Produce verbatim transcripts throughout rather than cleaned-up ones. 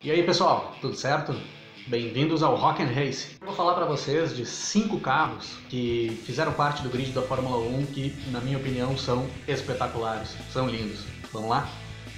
E aí pessoal, tudo certo? Bem-vindos ao Rock and Race. Eu vou falar para vocês de cinco carros que fizeram parte do grid da Fórmula um que, na minha opinião, são espetaculares, são lindos. Vamos lá?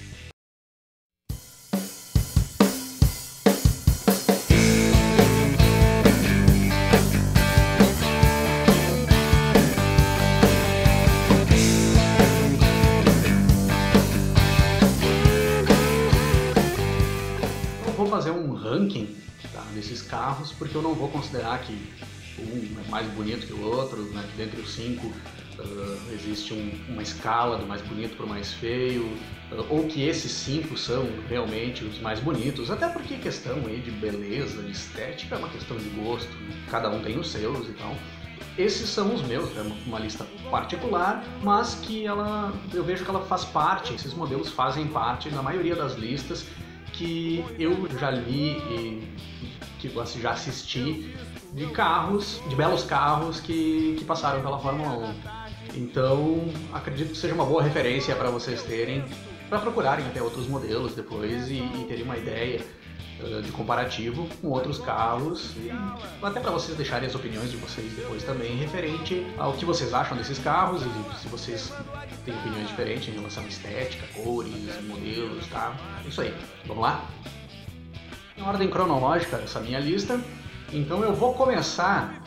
Vou fazer um ranking, tá, desses carros, porque eu não vou considerar que um é mais bonito que o outro, né, que dentre os cinco uh, existe um, uma escala do mais bonito para o mais feio, uh, ou que esses cinco são realmente os mais bonitos, até porque questão aí de beleza, de estética é uma questão de gosto, né? Cada um tem os seus e tal. Esses são os meus, é uma lista particular, mas que ela, eu vejo que ela faz parte, esses modelos fazem parte na maioria das listas que eu já li e que já assisti de carros, de belos carros que, que passaram pela Fórmula um. Então, acredito que seja uma boa referência para vocês terem, para procurarem até outros modelos depois e, e terem uma ideia uh, de comparativo com outros carros, e até para vocês deixarem as opiniões de vocês depois também referente ao que vocês acham desses carros e se vocês têm opiniões diferentes em relação à estética, cores, modelos, tá? Isso aí, vamos lá? Em ordem cronológica essa minha lista, então eu vou começar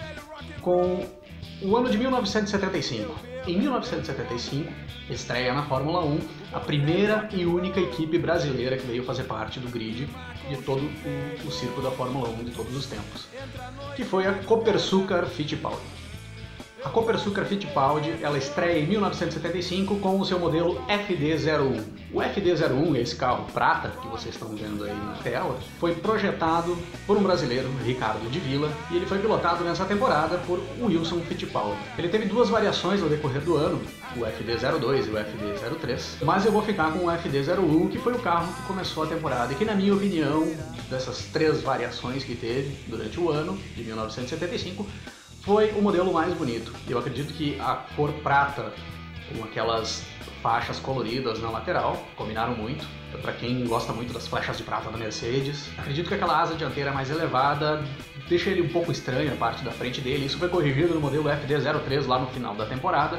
com o ano de mil novecentos e setenta e cinco. Em mil novecentos e setenta e cinco, estreia na Fórmula um a primeira e única equipe brasileira que veio fazer parte do grid de todo o, o circo da Fórmula um de todos os tempos, que foi a Copersucar Fittipaldi. A Copersucar Fittipaldi, ela estreia em mil novecentos e setenta e cinco com o seu modelo F D zero um. O F D zero um, esse carro prata que vocês estão vendo aí na tela, foi projetado por um brasileiro, Ricardo de Villa, e ele foi pilotado nessa temporada por Wilson Fittipaldi. Ele teve duas variações no decorrer do ano, o F D zero dois e o F D zero três, mas eu vou ficar com o F D zero um, que foi o carro que começou a temporada e que, na minha opinião, dessas três variações que teve durante o ano de mil novecentos e setenta e cinco, foi o modelo mais bonito. Eu acredito que a cor prata com aquelas faixas coloridas na lateral combinaram muito. Para quem gosta muito das flechas de prata da Mercedes, acredito que aquela asa dianteira mais elevada deixa ele um pouco estranho a parte da frente dele. Isso foi corrigido no modelo F D zero três lá no final da temporada,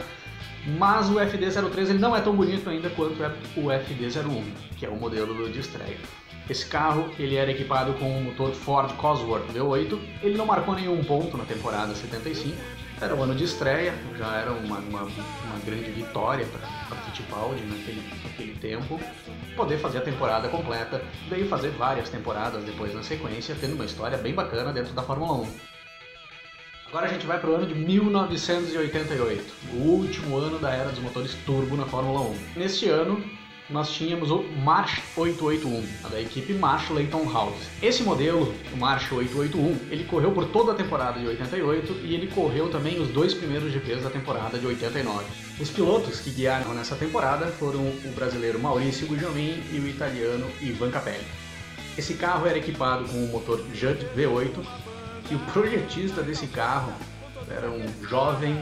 mas o F D zero três ele não é tão bonito ainda quanto é o F D zero um, que é o modelo de estreia. Esse carro ele era equipado com um motor Ford Cosworth V oito, ele não marcou nenhum ponto na temporada setenta e cinco, era o ano de estreia, já era uma, uma, uma grande vitória para Fittipaldi naquele, naquele tempo, poder fazer a temporada completa, veio fazer várias temporadas depois na sequência, tendo uma história bem bacana dentro da Fórmula um. Agora a gente vai para o ano de mil novecentos e oitenta e oito, o último ano da era dos motores turbo na Fórmula um. Neste ano, nós tínhamos o March oitocentos e oitenta e um, da equipe Marsh Leyton House. Esse modelo, o March oitocentos e oitenta e um, ele correu por toda a temporada de oitenta e oito e ele correu também os dois primeiros G Ps da temporada de oitenta e nove. Os pilotos que guiaram nessa temporada foram o brasileiro Maurício Gugelmin e o italiano Ivan Capelli. Esse carro era equipado com o motor Judd V oito e o projetista desse carro era um jovem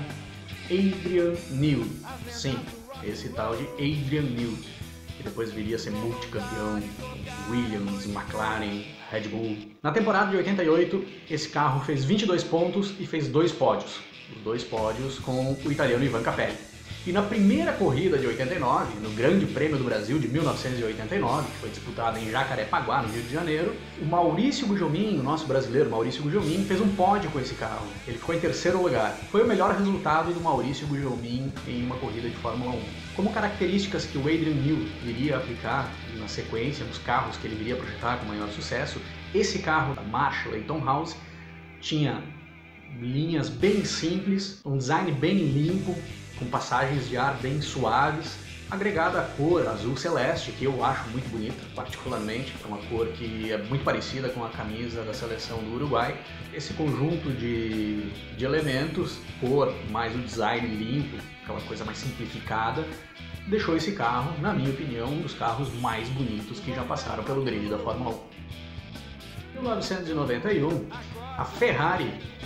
Adrian Newey. Sim, esse tal de Adrian Newey, que depois viria a ser multicampeão, Williams, McLaren, Red Bull. Na temporada de oitenta e oito, esse carro fez vinte e dois pontos e fez dois pódios. Os dois pódios com o italiano Ivan Capelli. E na primeira corrida de oitenta e nove, no Grande Prêmio do Brasil de mil novecentos e oitenta e nove, que foi disputada em Jacarepaguá, no Rio de Janeiro, o Maurício Gugelmin, o nosso brasileiro Maurício Gugelmin, fez um pódio com esse carro. Ele ficou em terceiro lugar. Foi o melhor resultado do Maurício Gugelmin em uma corrida de Fórmula um. Como características que o Adrian Newey iria aplicar na sequência, nos carros que ele viria projetar com maior sucesso, esse carro da Marsh Leyton House tinha linhas bem simples, um design bem limpo, com passagens de ar bem suaves, agregada à cor azul celeste, que eu acho muito bonita, particularmente, é uma cor que é muito parecida com a camisa da seleção do Uruguai. Esse conjunto de, de elementos, cor mais o design limpo, aquela coisa mais simplificada, deixou esse carro, na minha opinião, um dos carros mais bonitos que já passaram pelo grid da Fórmula um. Em mil novecentos e noventa e um, a Ferrari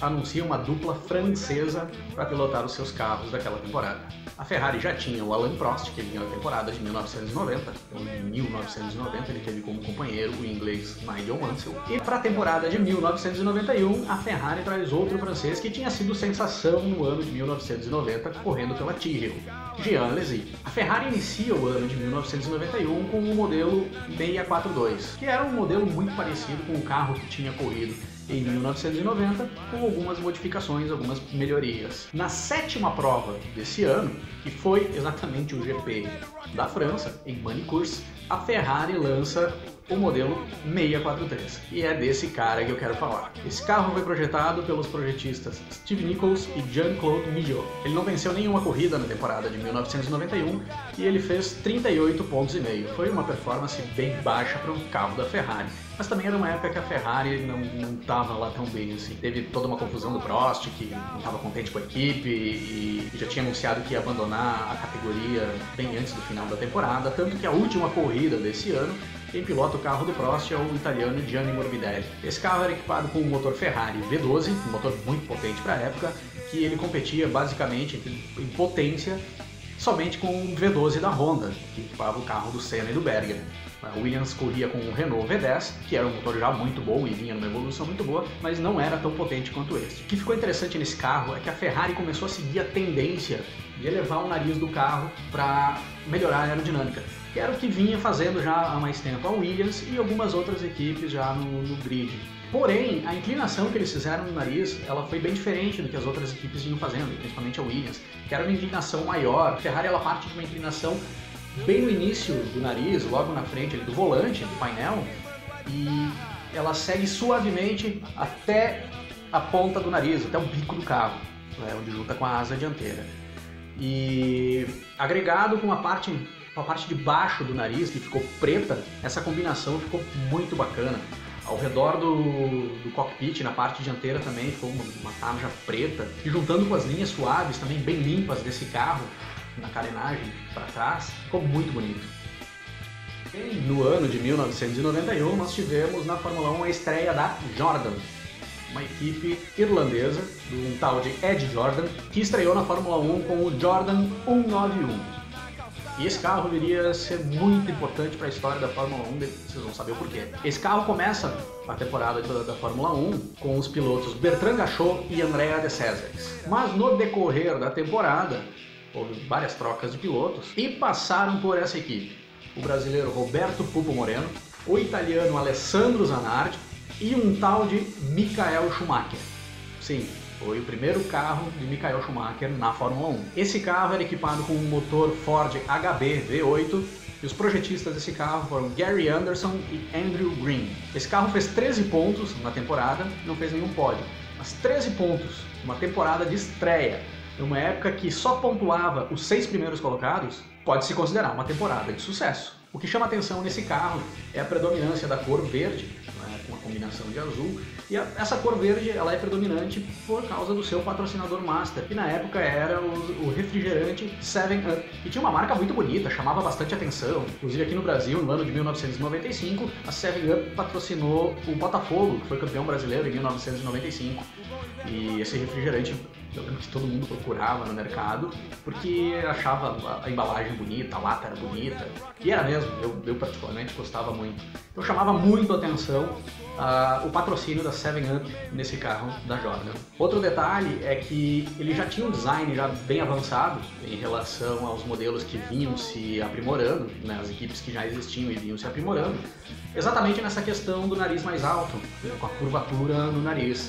anuncia uma dupla francesa para pilotar os seus carros daquela temporada. A Ferrari já tinha o Alain Prost, que vinha na temporada de mil novecentos e noventa, então em mil novecentos e noventa ele teve como companheiro o inglês Nigel Mansell. E para a temporada de mil novecentos e noventa e um, a Ferrari traz outro francês que tinha sido sensação no ano de mil novecentos e noventa, correndo pela Tyrrell, Jean Alesi. A Ferrari inicia o ano de mil novecentos e noventa e um com o modelo seiscentos e quarenta e dois, que era um modelo muito parecido com o carro que tinha corrido em mil novecentos e noventa, com algumas modificações, algumas melhorias. Na sétima prova desse ano, que foi exatamente o G P da França, em Magny-Cours, a Ferrari lança o modelo seiscentos e quarenta e três. E é desse cara que eu quero falar. Esse carro foi projetado pelos projetistas Steve Nichols e Jean-Claude Migeot. Ele não venceu nenhuma corrida na temporada de mil novecentos e noventa e um e ele fez trinta e oito pontos e meio. Foi uma performance bem baixa para um carro da Ferrari. Mas também era uma época que a Ferrari não estava lá tão bem assim. Teve toda uma confusão do Prost, que não estava contente com a equipe e já tinha anunciado que ia abandonar a categoria bem antes do final da temporada. Tanto que a última corrida desse ano, quem pilota o carro do Prost é o italiano Gianni Morbidelli. Esse carro era equipado com um motor Ferrari V doze, um motor muito potente para a época, que ele competia basicamente em potência somente com o V doze da Honda, que equipava o carro do Senna e do Berger. A Williams corria com o Renault V dez, que era um motor já muito bom e vinha numa evolução muito boa, mas não era tão potente quanto esse. O que ficou interessante nesse carro é que a Ferrari começou a seguir a tendência de elevar o nariz do carro para melhorar a aerodinâmica, que era o que vinha fazendo já há mais tempo a Williams e algumas outras equipes já no, no grid. Porém, a inclinação que eles fizeram no nariz, ela foi bem diferente do que as outras equipes vinham fazendo, principalmente a Williams, que era uma inclinação maior. A Ferrari ela parte de uma inclinação bem no início do nariz, logo na frente ali, do volante, do painel, e ela segue suavemente até a ponta do nariz, até o bico do carro, né, onde junta com a asa dianteira. E agregado com a parte, com a parte de baixo do nariz, que ficou preta, essa combinação ficou muito bacana. Ao redor do, do cockpit, na parte dianteira também ficou uma, uma tarja preta, e juntando com as linhas suaves, também bem limpas desse carro, na carenagem para trás, ficou muito bonito. E no ano de mil novecentos e noventa e um nós tivemos na Fórmula um a estreia da Jordan, uma equipe irlandesa, um tal de Ed Jordan, que estreou na Fórmula um com o Jordan cento e noventa e um. E esse carro viria a ser muito importante para a história da Fórmula um, vocês vão saber o porquê. Esse carro começa a temporada da Fórmula um com os pilotos Bertrand Gachot e Andrea de Cesaris. Mas no decorrer da temporada, houve várias trocas de pilotos e passaram por essa equipe o brasileiro Roberto Pupo Moreno, o italiano Alessandro Zanardi e um tal de Michael Schumacher. Sim, foi o primeiro carro de Michael Schumacher na Fórmula um. Esse carro era equipado com um motor Ford H B V oito e os projetistas desse carro foram Gary Anderson e Andrew Green. Esse carro fez treze pontos na temporada, não fez nenhum pódio, mas treze pontos, uma temporada de estreia. Numa época que só pontuava os seis primeiros colocados, pode-se considerar uma temporada de sucesso. O que chama atenção nesse carro é a predominância da cor verde, né, com a combinação de azul, e a, essa cor verde ela é predominante por causa do seu patrocinador master, que na época era o, o refrigerante seven up, e tinha uma marca muito bonita, chamava bastante atenção. Inclusive aqui no Brasil, no ano de mil novecentos e noventa e cinco, a seven up patrocinou o Botafogo, que foi campeão brasileiro em mil novecentos e noventa e cinco. E esse refrigerante, eu lembro que todo mundo procurava no mercado, porque achava a embalagem bonita, a lata era bonita, e era mesmo, eu, eu particularmente gostava muito. Então chamava muito a atenção uh, o patrocínio da seven up nesse carro da Jordan. Outro detalhe é que ele já tinha um design já bem avançado em relação aos modelos que vinham se aprimorando, né, as equipes que já existiam e vinham se aprimorando, exatamente nessa questão do nariz mais alto, com a curvatura no nariz.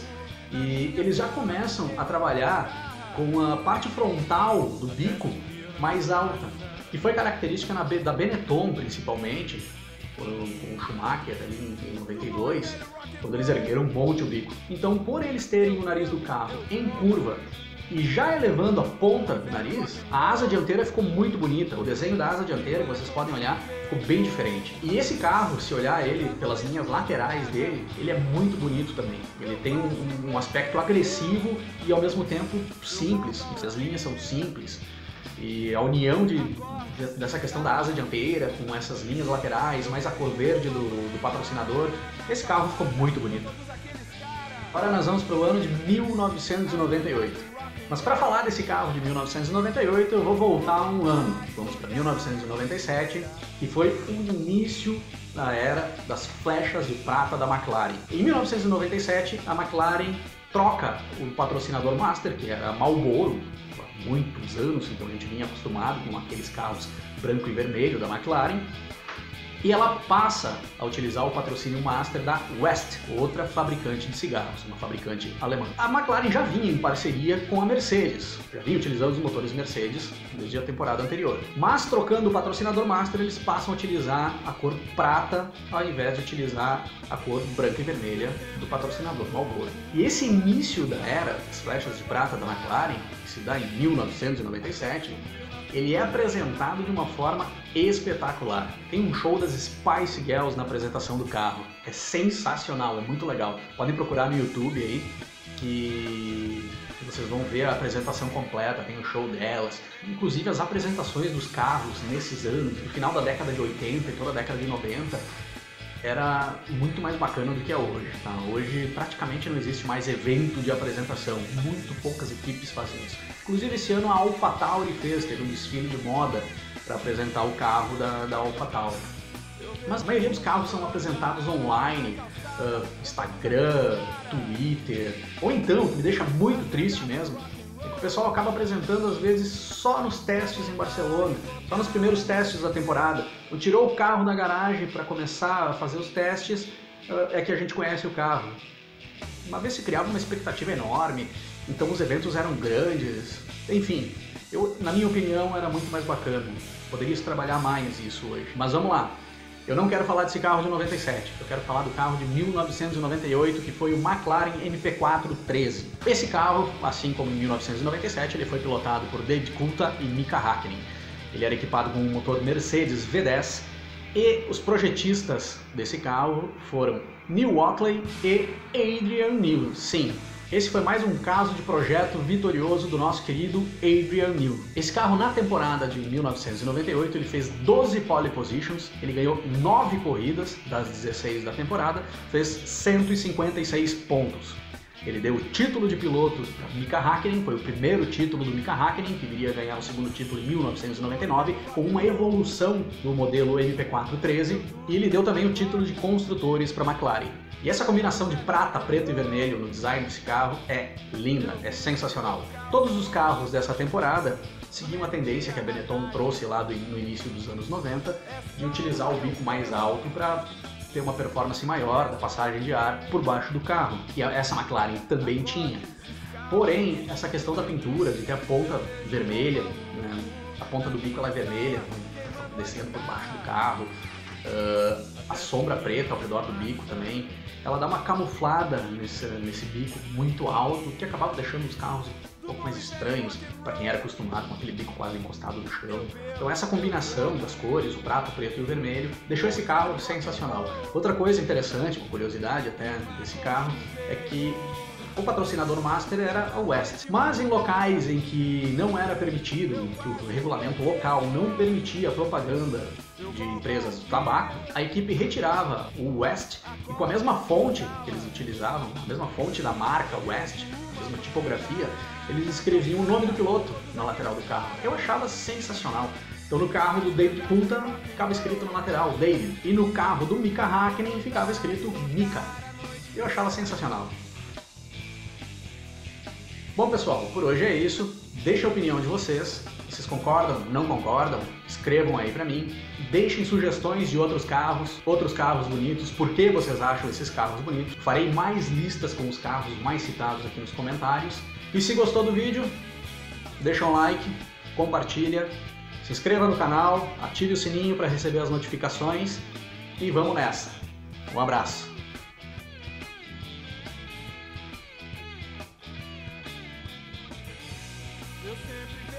E eles já começam a trabalhar com a parte frontal do bico mais alta, que foi característica na, da Benetton principalmente, com o Schumacher ali em noventa e dois, quando eles ergueram um monte o bico. Então, por eles terem o nariz do carro em curva e já elevando a ponta do nariz, a asa dianteira ficou muito bonita. O desenho da asa dianteira, que vocês podem olhar, ficou bem diferente. E esse carro, se olhar ele pelas linhas laterais dele, ele é muito bonito também. Ele tem um, um aspecto agressivo e ao mesmo tempo simples. As linhas são simples. E a união de, de, dessa questão da asa dianteira com essas linhas laterais, mais a cor verde do, do patrocinador, esse carro ficou muito bonito. Agora nós vamos para o ano de mil novecentos e noventa e oito. Mas para falar desse carro de mil novecentos e noventa e oito, eu vou voltar um ano. Vamos para mil novecentos e noventa e sete, que foi o início da era das flechas de prata da McLaren. Em mil novecentos e noventa e sete, a McLaren troca o patrocinador master, que era a Marlboro, há muitos anos, então a gente vinha acostumado com aqueles carros branco e vermelho da McLaren, e ela passa a utilizar o patrocínio master da West, outra fabricante de cigarros, uma fabricante alemã. A McLaren já vinha em parceria com a Mercedes, já vinha utilizando os motores Mercedes desde a temporada anterior. Mas trocando o patrocinador master, eles passam a utilizar a cor prata ao invés de utilizar a cor branca e vermelha do patrocinador Marlboro. E esse início da era das flechas de prata da McLaren, que se dá em mil novecentos e noventa e sete, ele é apresentado de uma forma espetacular. Tem um show das Spice Girls na apresentação do carro. É sensacional, é muito legal. Podem procurar no YouTube aí, que vocês vão ver a apresentação completa, tem o show delas. Inclusive as apresentações dos carros nesses anos, no final da década de oitenta e toda a década de noventa, era muito mais bacana do que é hoje. Tá? Hoje praticamente não existe mais evento de apresentação, muito poucas equipes fazem isso. Inclusive esse ano a AlphaTauri fez, teve um desfile de moda para apresentar o carro da, da AlphaTauri. Mas a maioria dos carros são apresentados online, uh, Instagram, Twitter, ou então, o que me deixa muito triste mesmo, é que o pessoal acaba apresentando às vezes só nos testes em Barcelona, só nos primeiros testes da temporada. Então, tirou o carro da garagem para começar a fazer os testes, uh, é que a gente conhece o carro. Uma vez se criava uma expectativa enorme, então os eventos eram grandes, enfim, eu, na minha opinião era muito mais bacana, poderia se trabalhar mais isso hoje. Mas vamos lá, eu não quero falar desse carro de noventa e sete, eu quero falar do carro de mil novecentos e noventa e oito, que foi o McLaren M P quatro treze. Esse carro, assim como em mil novecentos e noventa e sete, ele foi pilotado por David Coulthard e Mika Häkkinen. Ele era equipado com um motor Mercedes V dez e os projetistas desse carro foram Neil Otley e Adrian Newey. Sim, esse foi mais um caso de projeto vitorioso do nosso querido Adrian Newey. Esse carro na temporada de mil novecentos e noventa e oito ele fez doze pole positions, ele ganhou nove corridas das dezesseis da temporada, fez cento e cinquenta e seis pontos. Ele deu o título de piloto para Mika Häkkinen, foi o primeiro título do Mika Häkkinen, que viria a ganhar o segundo título em mil novecentos e noventa e nove, com uma evolução do modelo M P quatro treze, e ele deu também o título de construtores para a McLaren. E essa combinação de prata, preto e vermelho no design desse carro é linda, é sensacional. Todos os carros dessa temporada seguiam a tendência que a Benetton trouxe lá do, no início dos anos noventa, de utilizar o bico mais alto para ter uma performance maior da passagem de ar por baixo do carro, e essa McLaren também tinha. Porém, essa questão da pintura, de ter a ponta vermelha, né, a ponta do bico ela é vermelha, descendo por baixo do carro, uh, a sombra preta ao redor do bico também, ela dá uma camuflada nesse, nesse bico muito alto, que acabava deixando os carros um pouco mais estranhos para quem era acostumado com aquele bico quase encostado no chão. Então essa combinação das cores, o prata, o preto e o vermelho, deixou esse carro sensacional. Outra coisa interessante, uma curiosidade até desse carro, é que o patrocinador master era a West. Mas em locais em que não era permitido, que o regulamento local não permitia a propaganda de empresas de tabaco, a equipe retirava o West e com a mesma fonte que eles utilizavam, a mesma fonte da marca West, a mesma tipografia, eles escreviam o nome do piloto na lateral do carro. Eu achava sensacional. Então no carro do David Coulthard ficava escrito na lateral David, e no carro do Mika Häkkinen ficava escrito Mika. Eu achava sensacional. Bom pessoal, por hoje é isso. Deixa a opinião de vocês. Vocês concordam? Não concordam? Escrevam aí pra mim. Deixem sugestões de outros carros, outros carros bonitos. Por que vocês acham esses carros bonitos? Farei mais listas com os carros mais citados aqui nos comentários. E se gostou do vídeo, deixa um like, compartilha, se inscreva no canal, ative o sininho para receber as notificações e vamos nessa. Um abraço. Eu sempre